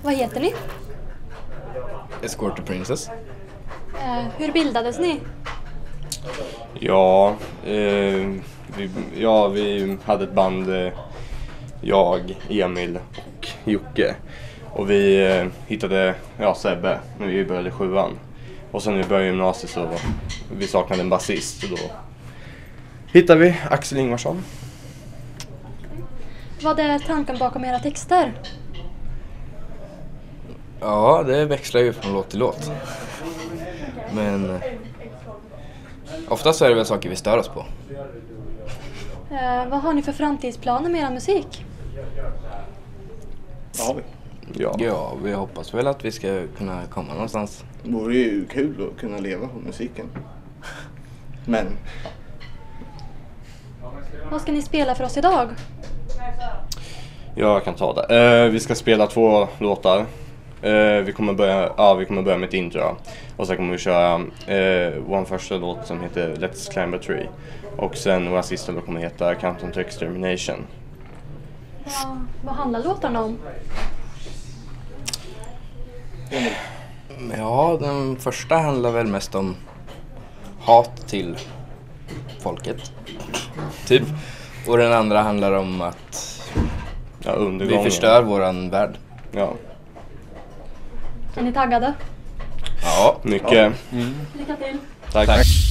Vad heter ni? Escort to Princess. Hur bildades ni? Ja, vi hade ett band, jag, Emil och Jocke. Och vi hittade Sebbe när vi började 7:an. Och sen när vi började gymnasiet så vi saknade en basist. Och då hittade vi Axel Ingvarsson. Vad är tanken bakom era texter? Ja, det växlar ju från låt till låt. Men oftast är det väl saker vi stör oss på. Vad har ni för framtidsplaner med er musik? Ja, vi hoppas väl att vi ska kunna komma någonstans. Det vore ju kul att kunna leva på musiken. Men Vad ska ni spela för oss idag? Jag kan ta det. Vi ska spela 2 låtar. Vi kommer börja med ett intro. Och sen kommer vi köra vår första låt som heter Let's Climb a Tree. Och sen vår sista låt kommer heta Countdown to Extermination. Vad handlar låtarna om? Ja, den första handlar väl mest om hat till folket. Typ. Och den andra handlar om att vi förstör våran värld. Ja. Är ni taggade? Ja, mycket. Lycka till! Tack.